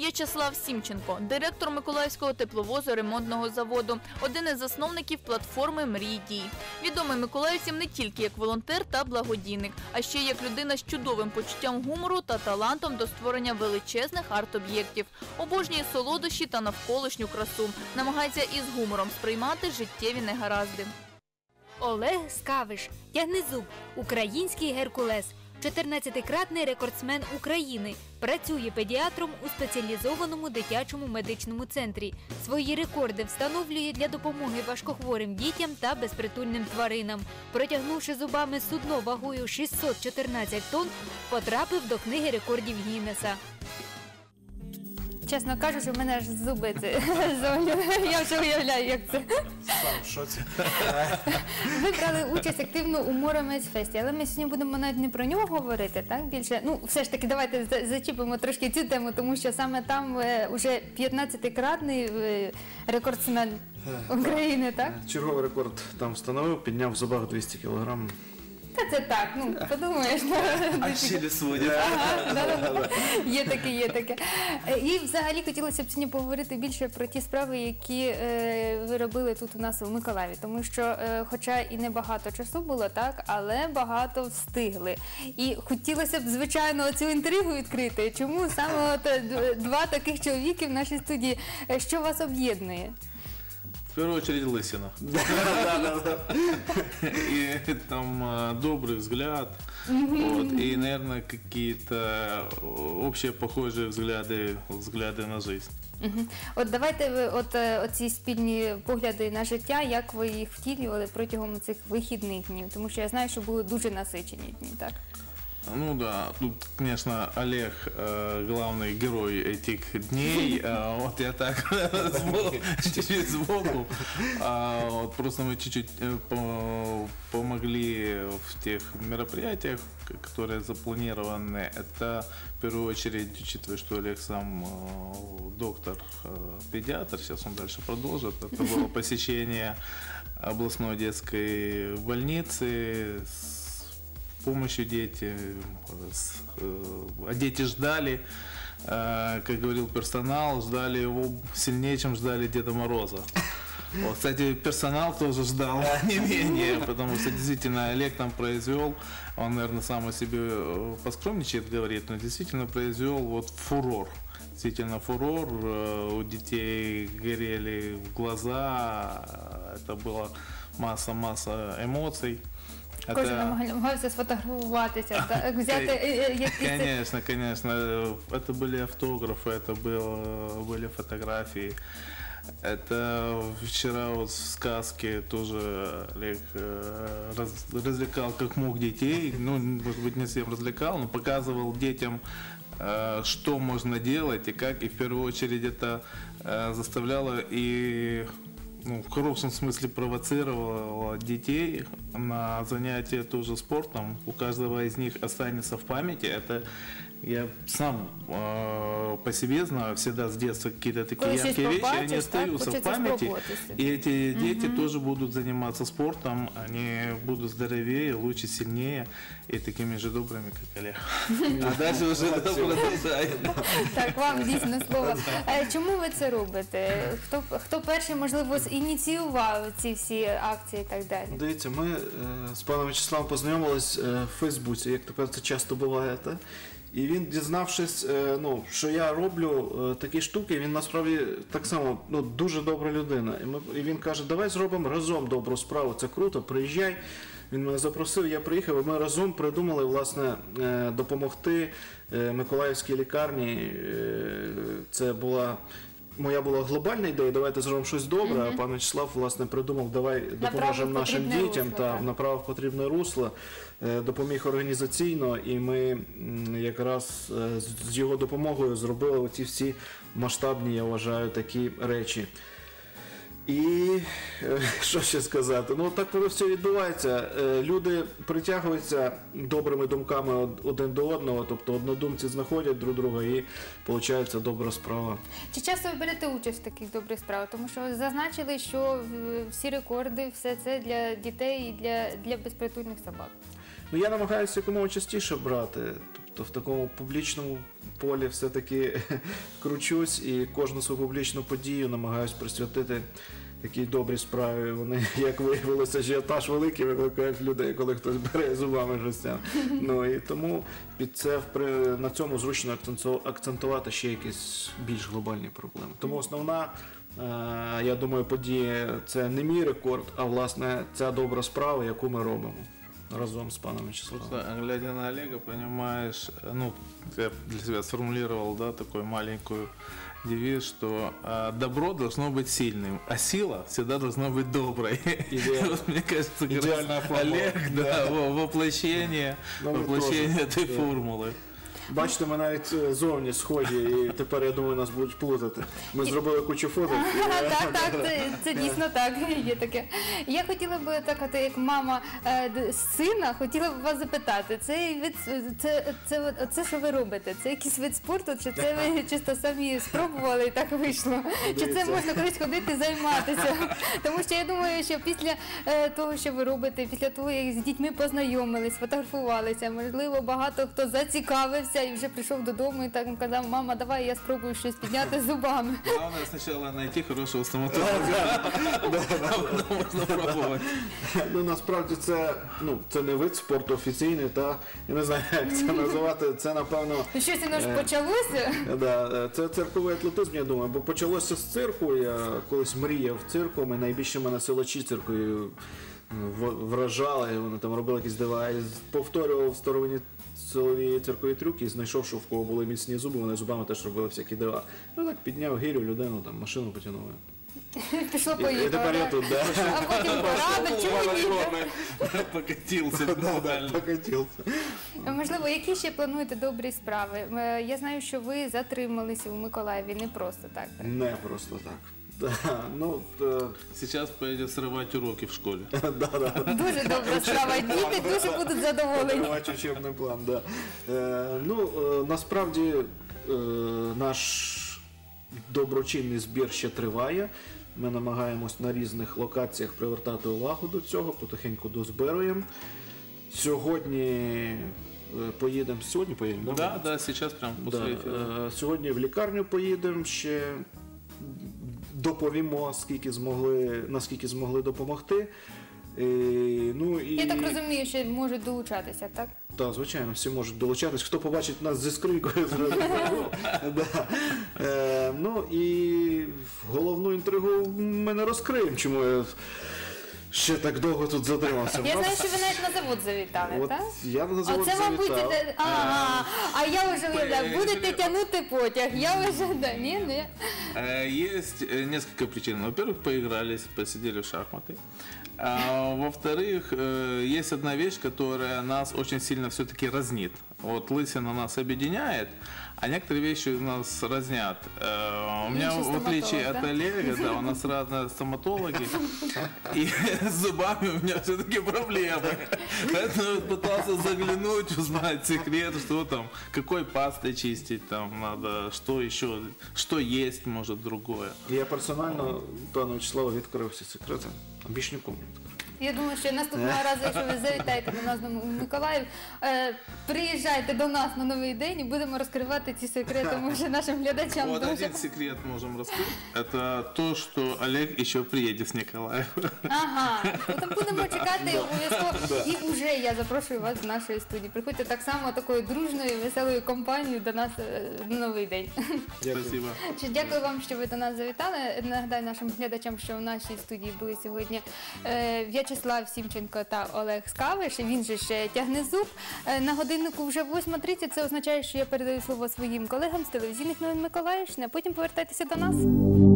В'ячеслав Сімченко – директор Миколаївського тепловозу ремонтного заводу, один із засновників платформи «Мрій дій». Відомий миколаївцям не тільки як волонтер та благодійник, а ще як людина з чудовим почуттям гумору та талантом до створення величезних арт-об'єктів. Обожнює солодощі та навколишню красу. Намагається із гумором сприймати життєві негаразди. Олег Скавиш, тягнезуб, український Геркулес, 14-кратний рекордсмен України, працює педіатром у спеціалізованому дитячому медичному центрі. Свої рекорди встановлює для допомоги важкохворим дітям та безпритульним тваринам. Протягнувши зубами судно вагою 614 тонн, потрапив до книги рекордів Гіннеса. Чесно кажучи, в мене аж зуби дзвонять. Я вже уявляю, як це. Сам в шоці. Ви брали участь активно у Моромець-фесті, але ми сьогодні будемо навіть не про нього говорити, так, більше. Ну, все ж таки, давайте зачіпимо трошки цю тему, тому що саме там вже 15-кратний рекордсмен України, так? Черговий рекорд там встановив, підняв в зубах 200 кілограм. Та це так, ну, подумаєш. А щелі судять. Є таке, є таке. І взагалі хотілося б сьогодні поговорити більше про ті справи, які ви робили тут у нас у Миколаєві. Тому що, хоча і не багато часу було, так, але багато встигли. І хотілося б, звичайно, цю інтригу відкрити. Чому саме от два таких чоловіки в нашій студії? Що вас об'єднує? В первую очередь лысина. И там добрый взгляд. Вот, и, наверное, какие-то общие похожие взгляды на жизнь. От давайте ви оці спільні погляди на життя, як ви їх втілювали протягом цих вихідних днів? Тому що я знаю, що були дуже насичені дні, так? Ну да, тут, конечно, Олег главный герой этих дней. Вот я так чуть-чуть сбоку. Вот просто мы чуть-чуть помогли в тех мероприятиях, которые запланированы. Это в первую очередь, учитывая, что Олег сам доктор-педиатр, сейчас он дальше продолжит. Это было посещение областной детской больницы с помощью детям, а дети ждали, как говорил персонал, ждали его сильнее, чем ждали Деда Мороза. Вот, кстати, персонал тоже ждал не менее, потому что действительно Олег там произвел, он, наверное, сам о себе поскромничает, говорит, но действительно произвел вот фурор. Действительно фурор, у детей горели глаза, это была масса эмоций. Кожен намагався сфотографуватися, так? Взяти якісь... Конечно. Это были автографы, это были фотографии. Это вчера вот в сказке тоже Олег развлекал как мог детей. Ну, может быть, не всем развлекал, но показывал детям, что можно делать и как. И в первую очередь это заставляло и... Ну, в хорошем смысле провоцировала детей на занятия тоже спортом. У каждого из них останется в памяти. Это я сам по себе знаю, всегда с детства какие-то такие яркие вещи, они остаются в памяти. И эти дети тоже будут заниматься спортом, они будут здоровее, лучше, сильнее и такими же добрыми, как Олег. А дальше уже продолжаем. Так, вам дійсно слово. Чому ви це робите? Хто перший, можливо, ініціював ці всі акції і так далі? Дивіться, ми з паном В'ячеславом познайомились в Фейсбуці, як тепер це часто буває. І він, дізнавшись, що я роблю такі штуки, він насправді так само дуже добра людина. І він каже, давай зробимо разом добру справу, це круто, приїжджай. Він мене запросив, я приїхав, і ми разом придумали, власне, допомогти Миколаївській лікарні. Це моя була глобальна ідея, давайте зробимо щось добре, а пан В'ячеслав, власне, придумав, давай допоможемо нашим дітям, направив потрібне русло, допоміг організаційно, і ми якраз з його допомогою зробили оці всі масштабні, я вважаю, такі речі. І що ще сказати? Ну так воно все відбувається. Люди притягуються добрими думками один до одного, тобто однодумці знаходять друг друга і виходить добра справа. Чи часто ви берете участь в таких добрих справах? Тому що ви зазначили, що всі рекорди, все це для дітей і для безпритульних собак. Ну я намагаюся якомога частіше брати. Тобто в такому публічному полі все-таки кручусь і кожну свою публічну подію намагаюсь присвятити такій добрій справі. Вони, як виявилося, ажіотаж великий викликають людей, коли хтось бере зубами жестян. Ну і тому під це на цьому зручно акцентувати ще якісь більш глобальні проблеми. Тому основна, я думаю, подія – це не мій рекорд, а власне ця добра справа, яку ми робимо разом з паном Вячеславом. Просто, глядя на Олега, понимаешь, ну, я для себя сформулировал, да, такую маленькую девиз, что добро должно быть сильным, а сила всегда должна быть доброй. Вот, мне кажется, Идеальная формула. Олег, да, воплощение этой формулы. Бачите, ми навіть зовні схожі, і тепер, я думаю, нас будуть плутати. Ми зробили кучу фоток. Так, це дійсно так, є таке. Я хотіла б, так, от, як мама сина, хотіла б вас запитати, це що ви робите? Це якийсь вид спорту, чи це ви чисто самі спробували і так вийшло? Чи це можна колись ходити займатися? Тому що я думаю, що після того, що ви робите, після того, як з дітьми познайомились, фотографувалися, можливо, багато хто зацікавився і вже прийшов додому і так казав: мама, давай я спробую щось підняти зубами. Главное сначала найти хорошего стоматолога, а потом можно пробовать. Ну, насправді це не вид спорту офіційний, я не знаю, як це називати, це, напевно... Щось воно ж почалося? Да, це цирковий атлетизм, я думаю, бо почалося з цирку, я колись мріяв цирком, і найбільше мене силачі циркою вражали, вони там робили якісь дива, і повторював старовинні силові циркові трюки, і знайшов, що в кого були міцні зуби, вони зубами теж робили всякі дива. Ну так, підняв гирю, людину, там, машину потягнули. Пішло І тепер я поїхало. тут, да. А потім пора, чому ні? Покатился буквально. Покатився. Можливо, які ще плануєте добрі справи? Я знаю, що ви затрималися у Миколаєві не просто так. Не просто так. Да, ну, Сейчас поедет срывать уроки в школе. Дуже добра справа. Діти дуже будуть задоволені. бачу учебний план, да. Насправді наш доброчинний збір ще триває. Ми намагаємось на різних локаціях привертати увагу до цього, потихеньку дозбируємо. Сьогодні поїдемо, Да, сейчас прям после эфира. Сьогодні в лікарню поїдемо, ще доповімо, наскільки змогли допомогти. Я так розумію, що можуть долучатися, так? Так, звичайно, всі можуть долучатись. Хто побачить нас зі скринькою, зразу. Ну і головну інтригу ми не розкриємо, чому я ще так довго тут затримався. Я знаю, що ви навіть на завод завітали, так? Я на завод Оце, мабуть, завітав. а я вже уявляю, будете тягнути потяг, я вже, ні. Есть несколько причин. Во-первых, поигрались, посидели в шахматы. А во-вторых, есть одна вещь, которая нас очень сильно все-таки разнит. Вот лысина нас объединяет, а некоторые вещи нас разнят. У меня, в отличие от Олега, да, у нас разные стоматологи, и с зубами у меня все-таки проблемы. Поэтому пытался заглянуть, узнать секрет, что там, какой пастой чистить там надо, что еще, что есть, может, другое. Я персонально пану Вячеславу відкрив всі секрети. Більш нікому не відкрив. Я думаю, що наступного разу, якщо ви завітаєте до нас в Миколаїв, приїжджайте до нас на Новий день і будемо розкривати ці секрети, може, нашим глядачам. Вот один секрет можем раскрыть. Это то, что Олег еще приедет с Николаева. Ага, то будемо чекати обов'язково. І вже я запрошую вас до нашої студії. Приходьте так само такою дружною, веселою компанією до нас на Новий день. Спасибо. Дякую вам, що ви до нас завітали. Нагадаю нашим глядачам, що в нашій студії були сьогодні В'ячеслав Сімченко та Олег Скавиш. Він же ще Тягнезуб. На годиннику вже 8:30. Це означає, що я передаю слово своїм колегам з телевізійних новин Миколаївщини. А потім повертайтеся до нас.